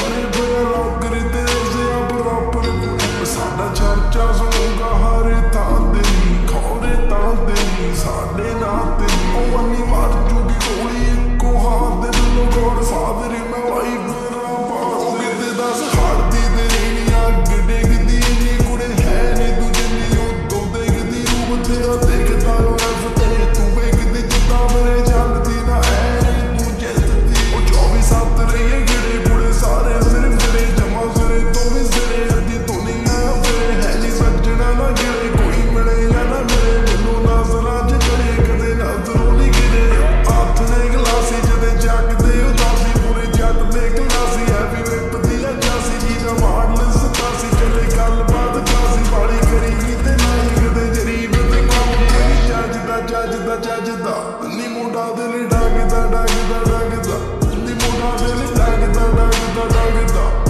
बने पे लॉकर तेरे से प्रॉपर साडा चर्चा सुनूगा हर थां ते खौरे तां ते साडे नां ते मनी मार जूगी गोली इको हाथ दे दिलों गॉड फादर मैं वाइफ मेरा पास किते दस हारती तेरी नी अग डिगदी नी कुड़े है नी तू जिन्नी उतों देखदी रूप तेरा देखदा रफ ते तू वेखदी जिद्दां मेरे चलदी ना है नी तू जितदी 24/7 रहिए गिड़े गुड़े सारे सिर्फ तेरे जमा सिरे तो भी सिरे अद्धी दुनिया फिरे है नी सज्जना ना गिरे कोई मिले या ना मिले मैनू नजरां च चढ़े कदे नजरों नी गिरे हत्थ ने गलासी जदे जगदे उदासी पूरे जट दे गलासी हैवी विप दी अजासी जी दा मॉडल 87 चले गलबात खासी वाली करी ते नहीं कदे जरीब ते कम तेरी जजदा नी मुंडा दिल डगदा नी मुंडा दिल डगदा